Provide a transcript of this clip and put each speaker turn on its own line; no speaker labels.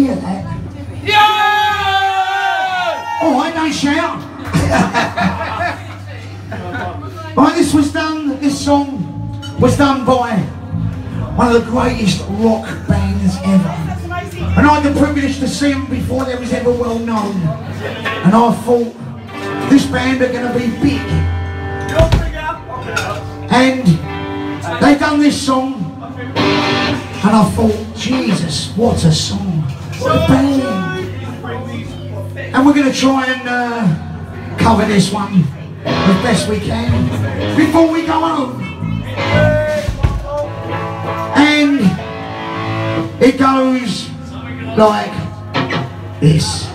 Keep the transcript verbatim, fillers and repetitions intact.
hear that? Yeah! Alright, don't shout. Right, this was done, this song was done by one of the greatest rock bands ever. And I had the privilege to see them before they was ever well known. And I thought, this band are going to be big. And they done this song. And I thought, Jesus, what a song. What a band. And we're going to try and uh, cover this one as best we can before we go home. And it goes like this.